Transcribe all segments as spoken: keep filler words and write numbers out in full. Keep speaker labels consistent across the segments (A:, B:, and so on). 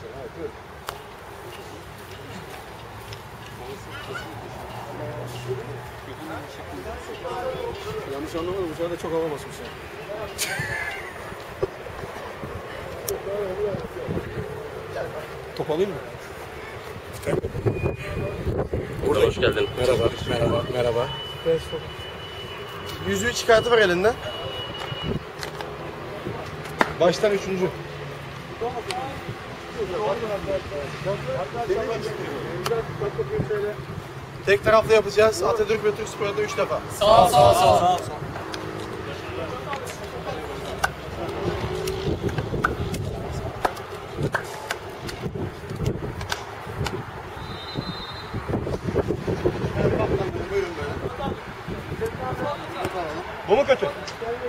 A: Evet, buyur. Yanlış anlamadım, bu sefer de çok hava basmış ya. Top alayım mı?
B: Burada hoş geldin.
A: Merhaba, merhaba, merhaba. Yüzüğü çıkartıver elinden. Baştan üçüncü. Tek taraflı yapacağız. Atatürk ve Türk Spor'da üç defa.
C: Sağ ol, sağ ol, sağ ol. Sağ ol.
A: Bu mu kötü?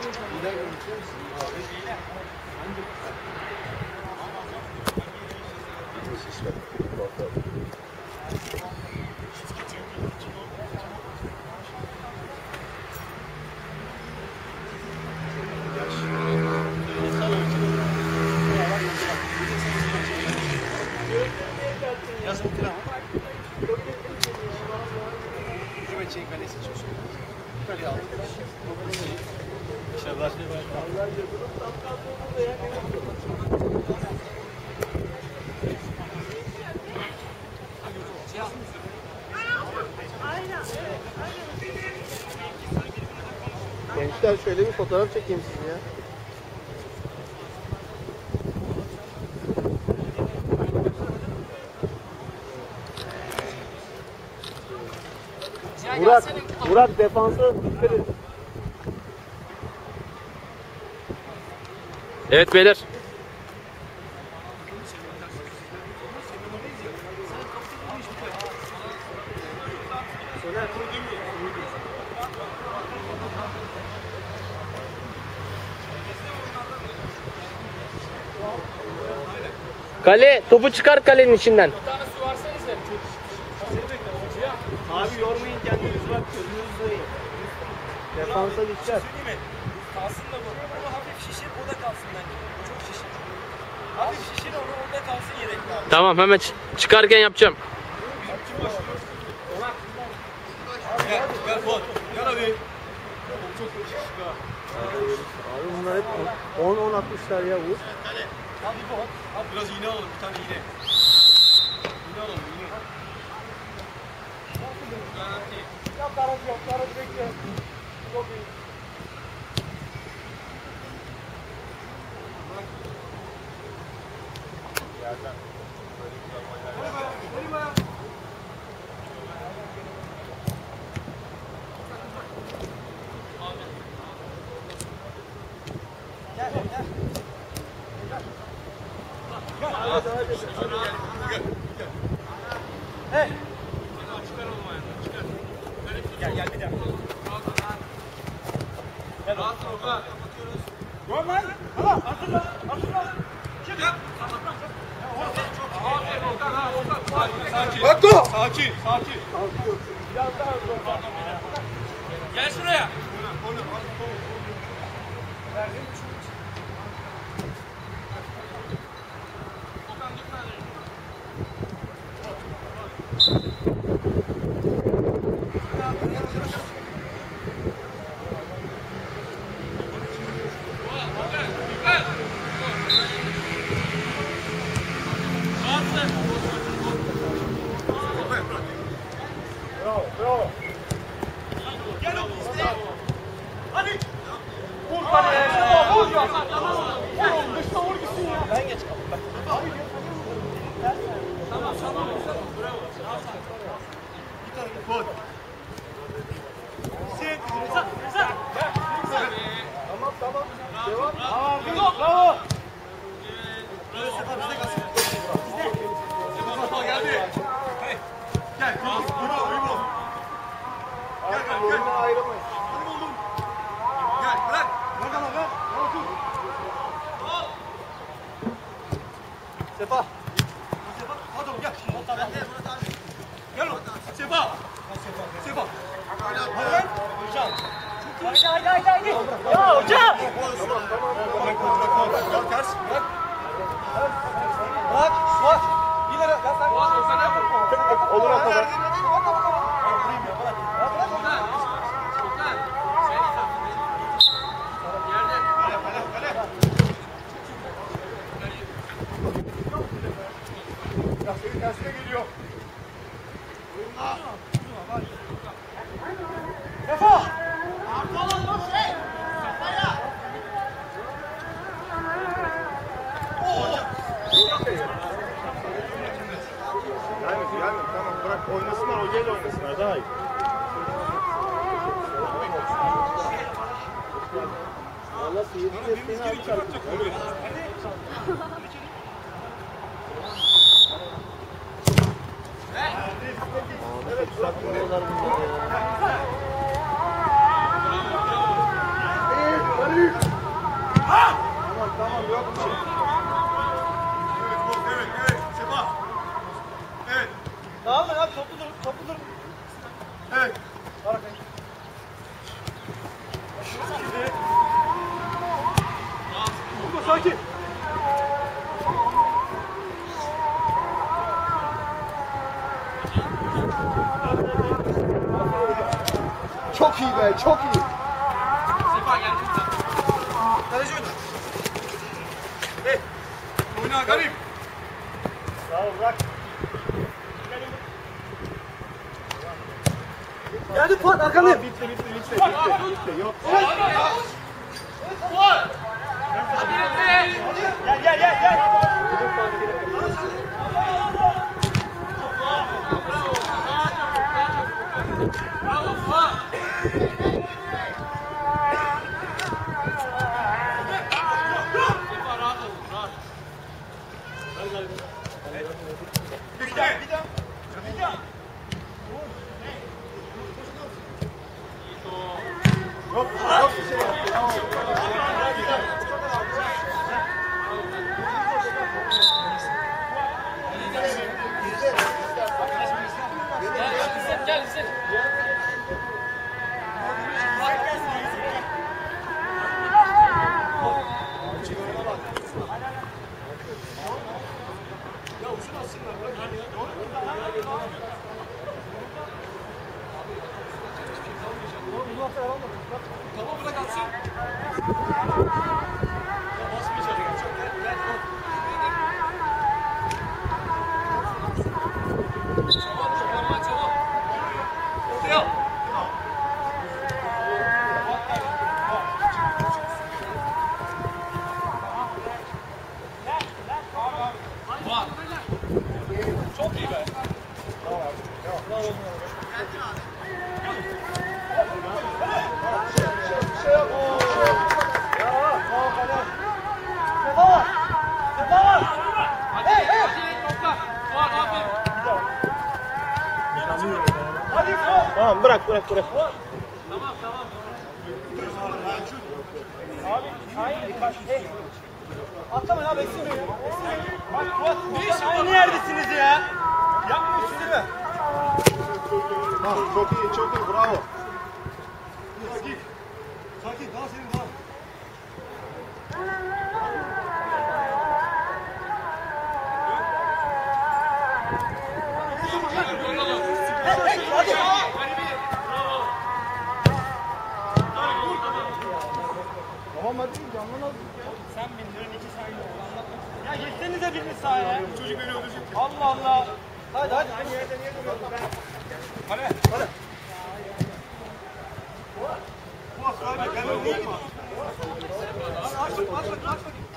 A: Gençler şöyle bir fotoğraf çekeyim sizi ya. Burak, Burak defansa dikkat et.
B: Evet beyler. Kale, topu çıkar kalenin içinden.
C: Abi yormayın kendinizi, bak gözünüz dayı.
A: Defansa dikkat.
C: Kalsın da bu. Onu hafif şişir, o da kalsın bence. O çok şişir. Hafif şişir, onu orada kalsın yedekli abi.
B: Tamam, hemen çıkarken yapacağım.
A: Gel, gel Fuat. Gel abi. Çok şişik ha. Abi bunlar hep on on atmışlar ya bu.
C: Abi bu.
A: Abi biraz iğne alalım, bir tane iğne. İğne alalım, iğne.
C: Yap garajı, yap garajı bekle. Çok iyi.
A: Yerden.
C: Gel, gel.
A: Gel, hadi, hadi. Gel, gel.
C: Hey.
A: Çıkar oğlum ayağını, çıkar.
C: Gel, gel bir daha.
A: Gel, rahat ol, rahat. Kapatıyoruz.
C: Gol lan. Tamam, atın lan, atın lan. Çık.
A: Yap. Sakin. Bak go. Sakin, sakin.
C: Biraz daha hızlı.
B: Gel şuraya.
A: Bravo, bravo.
C: Gel oğlum işte. Hadi. Vur kaleye. Vur ya. Vur oğlum, dışına vur gitsin ya. Ben geç kaldım. Ben. Tamam, tamam. Bravo.
A: Bir tane gol.
C: Sen, sen, sen.
A: Tamam, tamam. Devam.
C: Tamam, bravo. Bravo.
A: Böyle sefer bize kalsın. Bizde. Geldi. Hey. Gel, gol. İbo, İbo. Gel, gel, gel. Ayrılmayın. Hadi oğlum. Gel, bırak. Ver bana, ver. Bana tut. Sefa. Sefa. Hadi oğlum gel. Gel oğlum. Sefa. Sefa. Hadi lan. Hocam.
C: Haydi, haydi, haydi, haydi. Ya hocam.
A: Tamam, tamam. Bırak, bırak, bırak. Ters, bırak.
C: Bak, bak. İleri, ya sen.
A: Olur o kadar. Ya senin tersine geliyor.
C: Defa.
A: Gelme, gelme. Tamam bırak oynasınlar, hocayla oynasınlar daha iyi.
C: Valla seyirci seni alacak.
A: Evet, bırakmıyorlar bunları ya. Tamam, tamam, yok bir şey. Evet, bu, evet, evet. Seba. Evet,
C: Tamam mı ya? Toplu dur, toplu dur.
A: evet.
C: Arkaya. Burada sakin.
A: Çok iyi be, çok iyi.
B: Sefa gel.
A: Kaleci oyna. Hey, oyna Garip.
C: Sağ ol, bırak. Geldi Fuat, arkandayım.
A: Bitti, bitti, bitti, bitti, bitti. Yok.
C: Gel, gel, gel, gel.
A: Bir daha, bir daha.
C: Bir daha.
A: Yok, yok bir şey yok. Tamam.
B: Gel İzzet.
A: Tamam bırak atsın.
B: Çok iyi be.
A: Bir şey yok.
C: Defa var. Defa var. Hey, hey.
B: Topla. Fuat aferin.
C: Hadi Fuat.
A: Tamam bırak, bırak, bırak.
C: Abi, hayır, bak, hey. Atlama ya, beksin beni. Beksin beni. Bak Fuat, Fuat aynı yerdesiniz ya. Yapmıyorsunuz değil mi?
A: Tamam, çok iyi, çok iyi, bravo.
C: Sakin. Sakin, daha senin daha. Hey, hey, hadi.
A: Tamam hadi, canlan al.
C: Sen bindirin iki saniye oldu, anlatma. Ya geçsenize birini sahaya.
A: Çocuk beni öldürecek.
C: Allah Allah. Hadi hadi. Aynı yerde niye duruyorsun ben?
A: Hadi, hadi. Bak, hadi, gel oğlum.
C: Aç bakayım, aç bakayım, aç bakayım.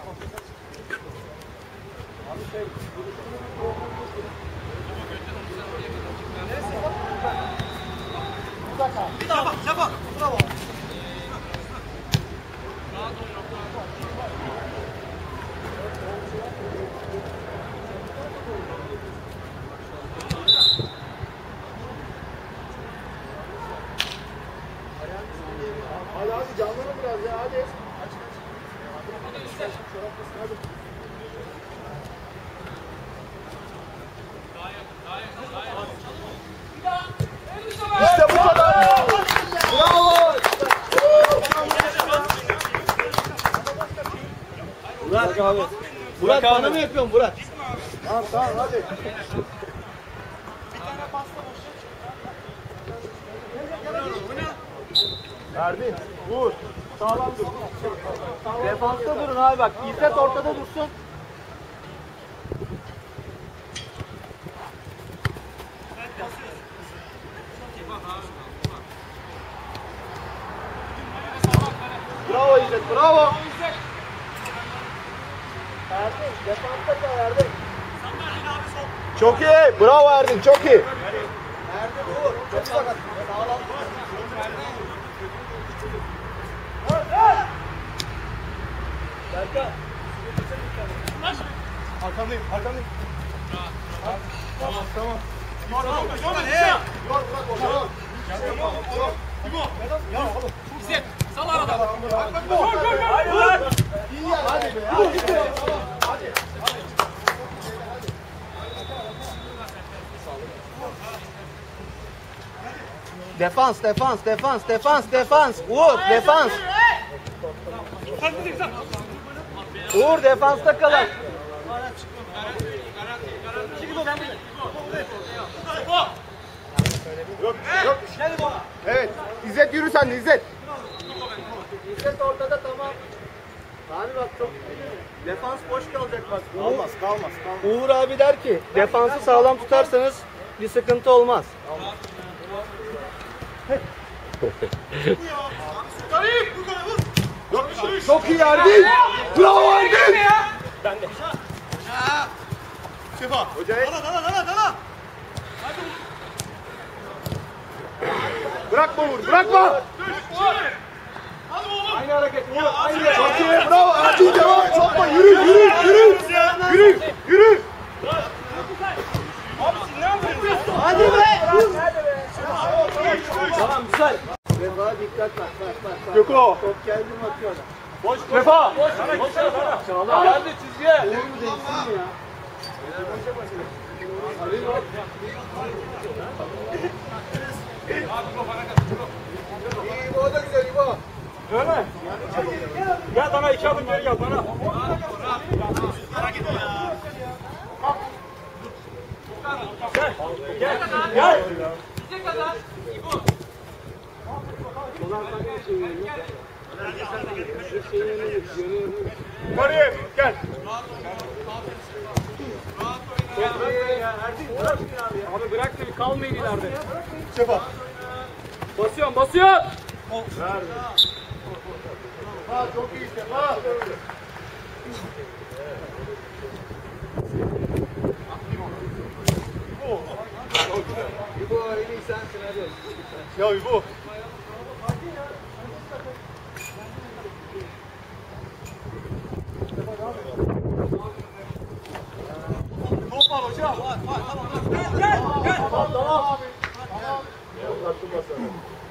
C: Bir daha bak, çabuk. Bravo.
A: Hadi hadi canlanın biraz ya hadi. İşte bu kadar. Bravo.
C: Bırak abi.
D: Murat bana mı yapıyorsun Murat?
C: Tamam tamam hadi. Erdin vur. Sağlam dur.
D: Defansta durun abi bak. İzzet ortada dursun.
C: Bravo İzzet bravo.
D: Erdin defansta kal Erdin.
C: Çok iyi. Bravo Erdin çok iyi.
D: Erdin vur. Çok sakat. Sağlam dur. Berkan.
C: Arkandayım arkandayım.
A: Tamam tamam.
C: Tamam.
A: Tamam he.
C: Yor bırak orada yor.
B: İzzet. Sal arada.
C: Bak bak bu. Hadi lan. İyi ya hadi be. Hadi be. Hadi.
D: Defans, defans, defans, defans, defans. Uğur, defans. Uğur defansta kalın.
C: Yok yok. Evet. İzzet yürü sen de İzzet.
D: İzzet ortada tamam. Abi bak çok defans boş kalacak bak.
C: Kalmaz kalmaz kalmaz.
D: Uğur abi der ki defansı sağlam tutarsanız bir sıkıntı olmaz.
C: Yok çok iyi Erdin. Bravo Erdin.
A: Sefa.
C: Hocayı.
A: Dala dala dala dala.
C: Bırakma vur bırakma.
A: Aynı hareket. Aynı
C: Çok iyi bravo Erdin devam. Sokma yürü yürü yürü. Yürü yürü.
D: Hadi be!
C: Tamam güzel.
D: Vefa dikkat bak bak bak. bak.
C: Göko.
D: Top geldi mi atıyor adam.
C: Boş Vefa.
D: Çağla.
C: Geldi çizgiye.
D: Uğur değilsin ya.
C: İyi bu da güzel İbo.
A: Öyle. Gel bana iki adım geri gel bana. Gel. Gel. Gel.
B: İzzet kadar. İbo.
C: Yukarıya gel.
B: Abi bırak da kalmayın ileride.
C: Sefa.
B: Basıyorum basıyorum.
C: Ha çok iyi Sefa.
D: İbo en iyi sensin hadi.
C: Ya İbo.
A: Top var hocam. Var var tamam. Gel gel gel.
C: Tamam tamam. Uzattım basarı.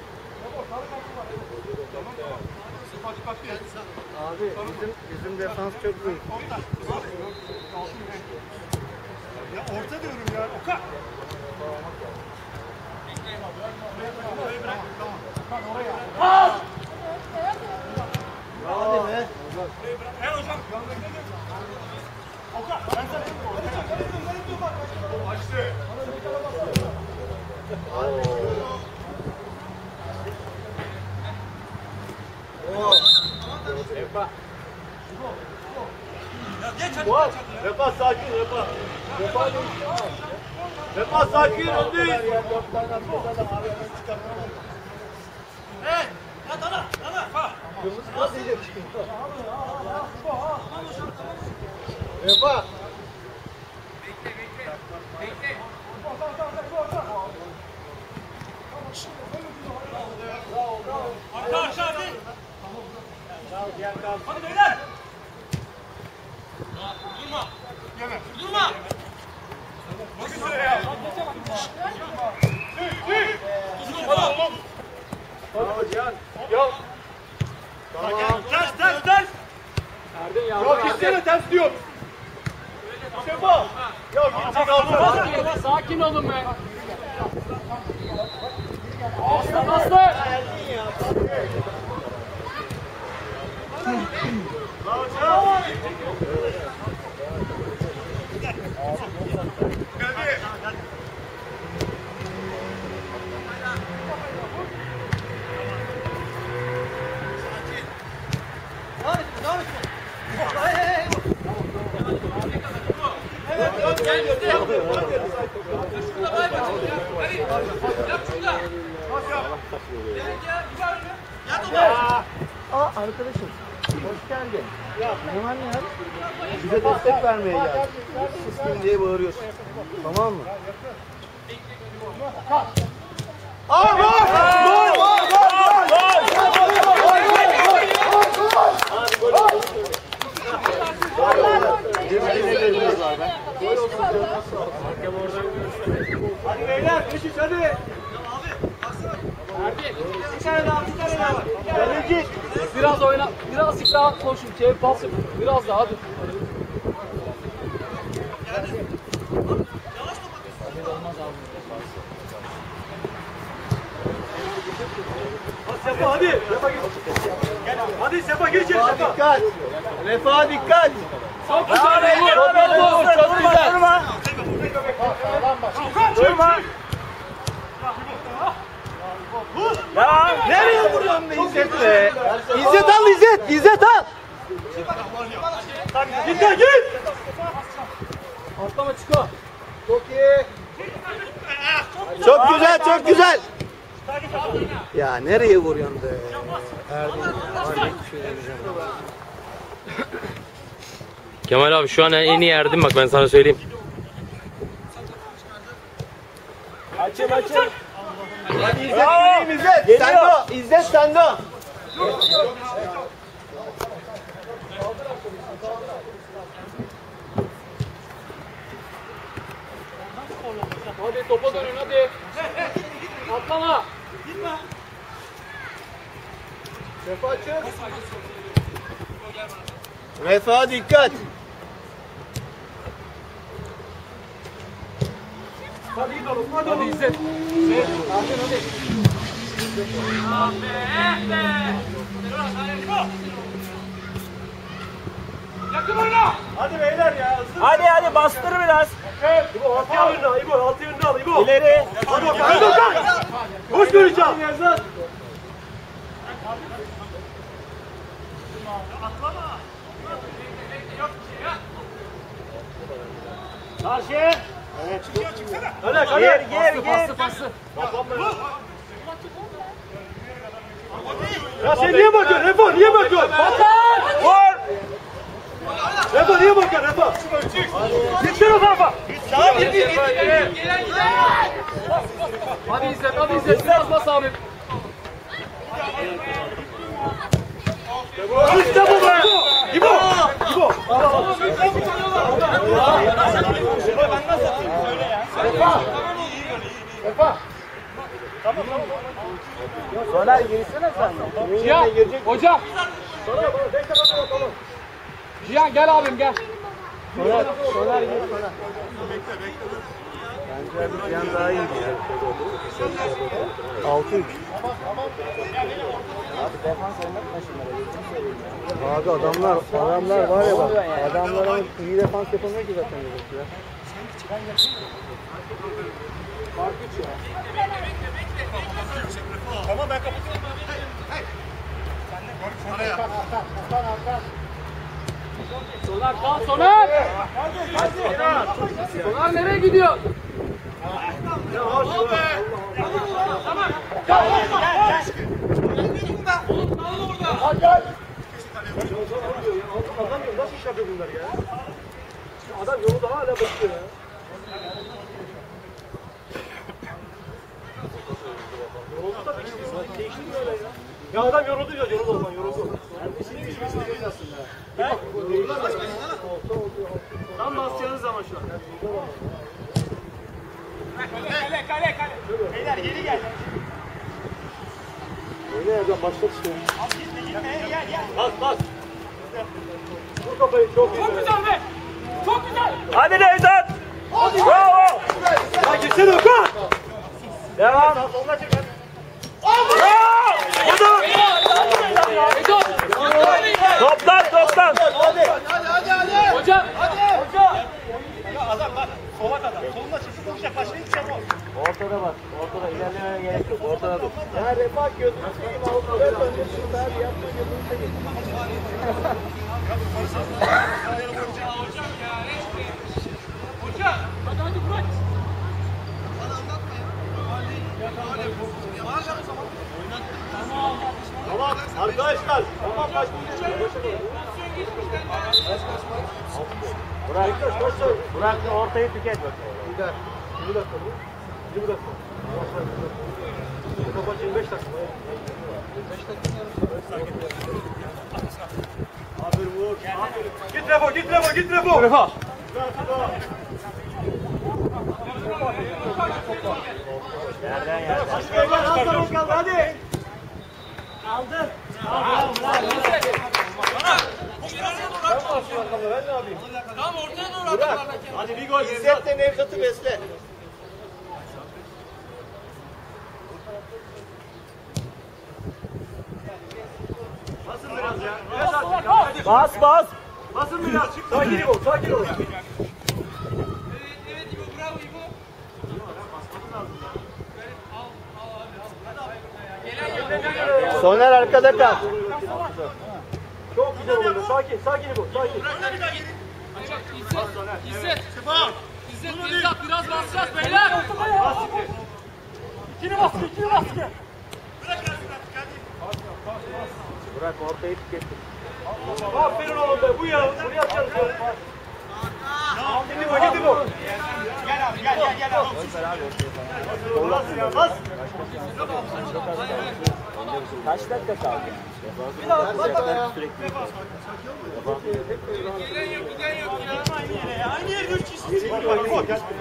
A: Sefa dikkatli.
D: Abi bizim, bizim defans çok zayıf.
A: Ya orta diyorum ya. Oka.
D: Hadi be.
A: Gel hocam. Oka. Ben sana açtı.
C: Wow. Vefa sakin Vefa. Vefa Vefa sakin öndeyiz.
A: Hey. Ya dala dala. Ha.
C: Vefa.
A: Arka aşağı hadi. Hadi beyler. Durma. Yeme. Durma. Bakın şuraya ya.
C: Bravo Cihan. Yok.
A: Tamam. Ters ters ters.
C: Yok gitsene ters diyor. Sefa. Yok gidecek alsana.
B: Sakin, sakin olun be. Bastı bastı.
C: Bravo Cihan.
D: Aa arkadaşım. Hoş geldin. Ne var ne ya? Bize destek vermeye geldik. Siz kim diye bağırıyorsun. Tamam mı? Aa gol! Gol! Gol! Hadi beyler, geçiş hadi. Bir tane daha, bir tane daha. Kaleci.
B: Biraz oyna, birazcık daha koşun, çevir pas yapın. Biraz daha hadi.
C: Hadi Sefa hadi. Hadi Sefa geç içeri Sefa.
D: Dikkat. Vefa dikkat.
B: Çok güzel Umur.
D: Çok güzel. Çok güzel.
C: Durma.
D: Ya nereye vuruyorsun be İzzet be? İzzet al İzzet. İzzet al.
C: Git lan git.
B: Atlama Çiko.
D: Çok iyi. Çok güzel, çok güzel. Ya nereye vuruyorsun be?
E: Kemal abi şu an en iyi erdim bak ben sana söyleyeyim.
D: Açım açım. Hadi İzzet gireyim İzzet. Sen de o. İzzet sen de o.
B: Hadi topa dönün hadi. Atlama.
D: Vefa çık. Vefa dikkat.
C: Hadi git oğlum. Hadi
B: Hadi
C: oğlum.
B: İzzet. İzzet. Hadi hadi.
C: Hadi beyler ya. Hızlı.
D: Hadi hadi bastır biraz.
C: İbo altı yönünü al. İbo altı yönünü al. İbo.
D: İleri.
C: Hadi bakalım. Hadi bakalım. Boş göreceğim. Karşı. Evet. Çıkıyor çıksana. Öyle hadi.
D: Gir gir gir.
B: Pası pası.
C: Ya sen niye bakıyorsun Refo? Niye bakıyorsun? Vur! Refo niye bakıyorsun Refo? Gitsene Refo!
B: Hadi İzzet, hadi İzzet. Biraz bas abi.
C: İşte bu be! İbo! İbo!
D: Soner girsene sen.
B: Cihan, hocam. Cihan gel abim gel.
D: Soner, Soner gir Soner. Bence bir yan daha iyiydi ya. altı üç. Abi adamlar, adamlar var ya bak. Adamlar ama iyi defans yapamıyor ki zaten.
B: Fark üç ya.
C: Tamam ben kapatıyorum.
B: Soner kal Soner. Soner nereye gidiyor?
C: Adam nasıl iş yapıyor bunlar ya? Adam yolu daha hala bakıyor ya. Yoruldu da değişti mi öyle ya? Ya adam yoruldu ya, yoruldu adam, yoruldu. He? Tam basacağınız zaman şu an. Kale, kale, kale. Beyler geri gel.
D: Öyle yerden başlat işte.
C: Gitme, gitme, gel, gel. Bas, bas. Bu kafayı çok güzel. Çok güzel be. Çok güzel.
D: Hadi Nevzat. Bravo.
C: Ya gitsene Okan.
D: Devam.
C: Soluna çek.
D: Bravo. Budur.
B: Edo.
D: Toplan toplan.
B: Hocam.
C: Ya adam bak, sola kadar. Soluna çıksın, konuşacak. Başka hiçbir şey yok.
D: Ortada bak. Ortada ilerlemeye gerek yok. Ortada dur. Ya refah gözünü seveyim. Avrupa önce şurada abi yapma gözünü seveyim.
C: Hocam ya, hocam. Arkadaşlar. Tamam kaç.
D: Burak, Burak ortayı tüket bak. Bir dakika. Bir dakika bu. Bir dakika.
C: Kapat yirmi beş dakika. Aferin Uğur. Aferin. Git Refo, git Refo, git Refo. Refo.
D: Yerden yerden.
C: Başka gel, az zaman kaldı hadi. Aldın.
A: Tamam ortaya doğru atıyorlar.
C: Hadi bir gol.
D: İzzet de Nevzat'ı besle.
C: Basın biraz ya. Biraz artık.
D: Bas bas.
C: Basın biraz. Sakin ol, sakin ol.
A: Evet İbo bravo İbo.
D: Soner arkada kal.
C: Çok güzel oynadı. Sakin, sakin bu. Sakin.
A: İzzet. İzzet. İzzet biraz biraz basacağız beyler.
C: İkini baskı, ikini baskı.
D: Burak ortayı tüketti.
C: Aferin oğlum be. Bu ya. Buraya atacağız. Gitti bu, gitti bu. Gel abi, gel, gel, gel abi. Bas ya, bas.
D: Kaç dakika kaldı?
C: Biraz bas.
A: Gelen yok giden yok ya.
C: Aynı yerde üç kişi. Bak bak bak. Gel.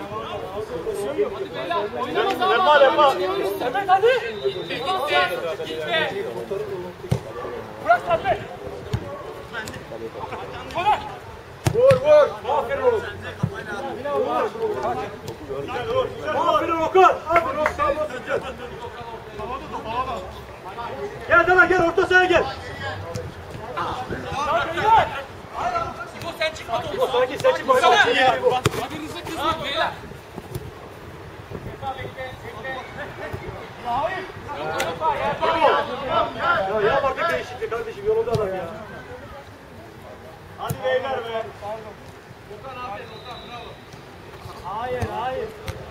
A: Oynamaz ama.
C: Yapma, yapma.
A: Evet hadi. Gitme. Gitme.
C: Bırak sen be. Vur, vur. Aferin oğlum. Aferin Okan. Aferin Okan. Gel Dana gel orta sahaya gel.
A: İbo sen çıkma topu.
C: Sakin sen çıkma. Sakin bu.
A: Birbirinize kızmayın beyler.
C: Ya ya bak değişiklik kardeşim yolunda adam ya. Hadi beyler be.
A: Okan abi Okan bravo.
C: Hayır hayır.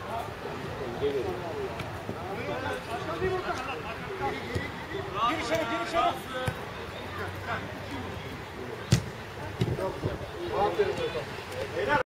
C: Gir içeri gir içeri. Aferin Okan. Beyler.